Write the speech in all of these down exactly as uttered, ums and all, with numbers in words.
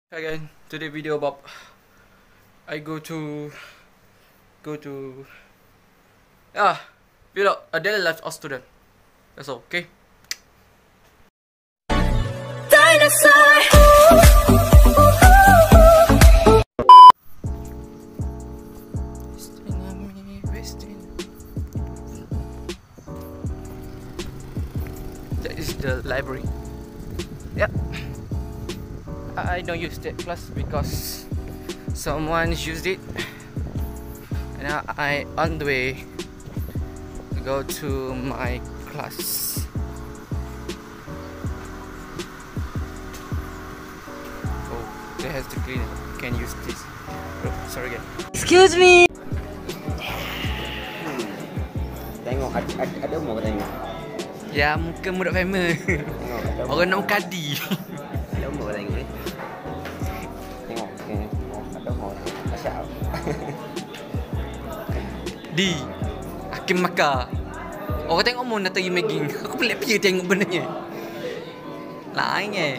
Hi guys, today video about I go to go to ah build up a daily life of student. That's all, okay? Dinosaur. That is the library. Yep. I don't use that class because someone used it, and now I on the way to go to my class. Oh, they have to clean it. Can use this. Oh, sorry again. Excuse me. Tengok ada, ada, ada umur kau tengok. Ya, muka muda famous. Orang nak kadi. Ada umur kau tengok ni. Tengok, tengok. Ada umur. Asyik. Di Hakim Maka. Orang tengok umur nak pergi maging. Aku pelik pergi tengok benarnya. Lain eh.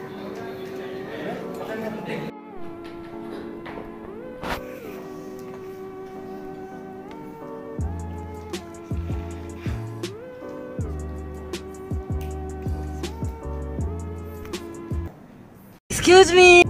Excuse me.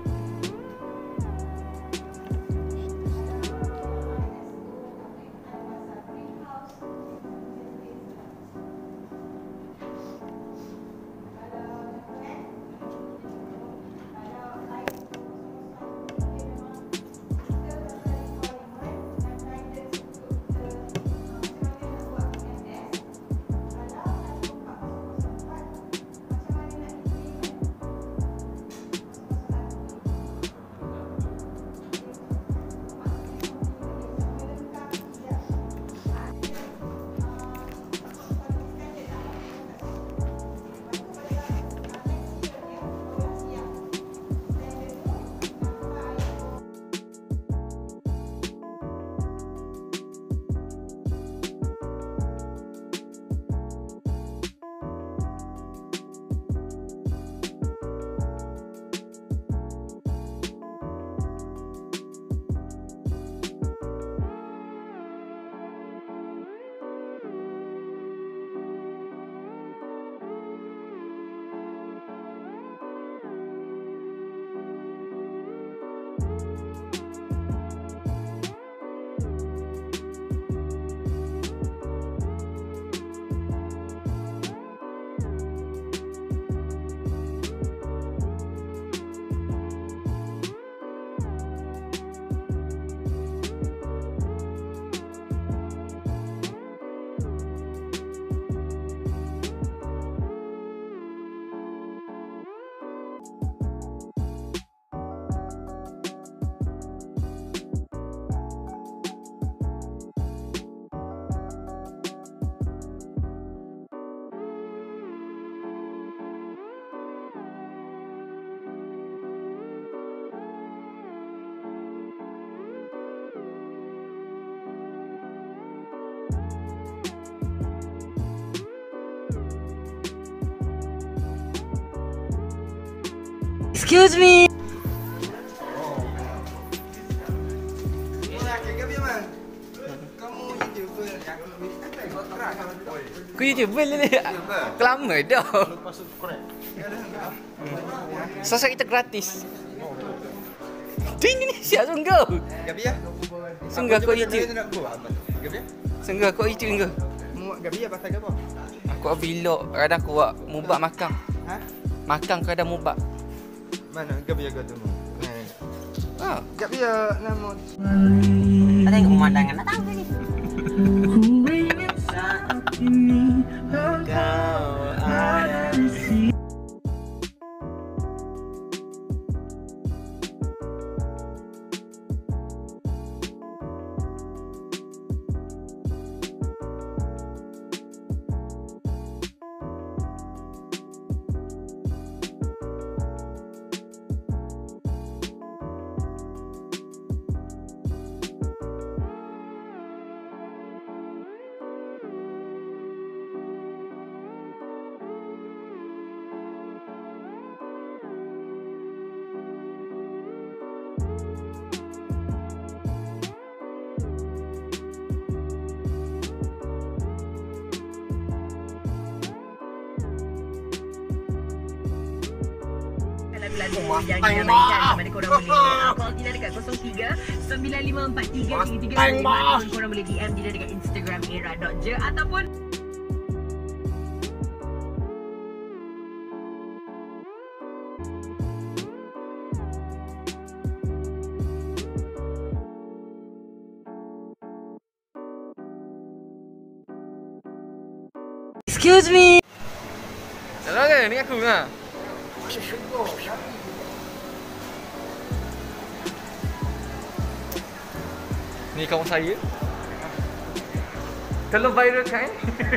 Excuse me. Kau YouTuber lah ni. Lama dah. Sasa kita gratis. Ini ni siap sungguh. Gabi ya? Sungguh kau YouTube. Gabi ya? Sungguh kau YouTube sungguh. Muak gabi ya pasal apa? Aku buat vlog, kadang aku buat mubak makan. Ha? Makan kadang mubak. Mana gabi ya kau tu? Ha. Gabi ya nama. Tak tengok pemandangan nak tahu ni. Kau ada di sini. melalui yang dinamakan mana korang boleh uh, call Tina dekat kosong tiga sembilan lima empat tiga tiga tiga lima ataupun korang boleh D M Tina dekat Instagram era dot j ataupun Excuse me. Salah ke? Ni aku lah. Ni kawan saya. Kalau viral kan?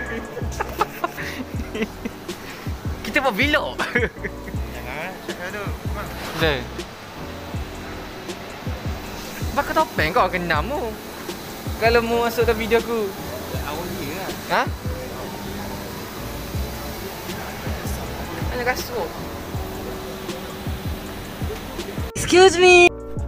Kita buat vlog. Jangan, cakap tu. Dah. Pakai topeng kau kena mu. Kalau mu masuk dalam video aku. Awal dia lah. Ha? Hanya kasut. Excuse me.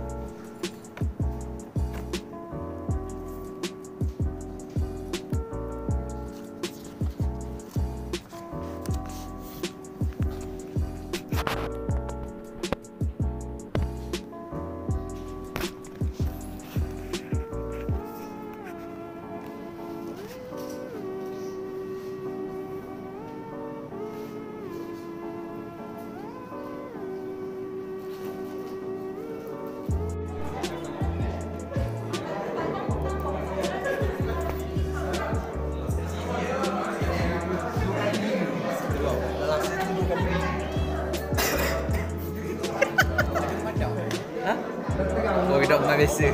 Ha? Oh, kita pernah biasa.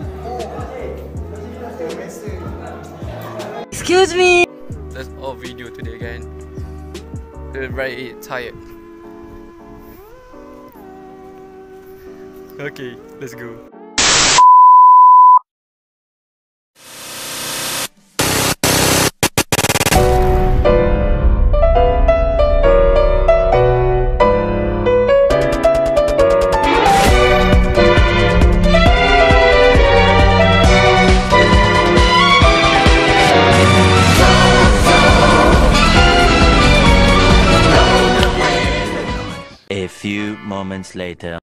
Excuse me. That's all video today, again. We're very tired. Okay, let's go. A few moments later.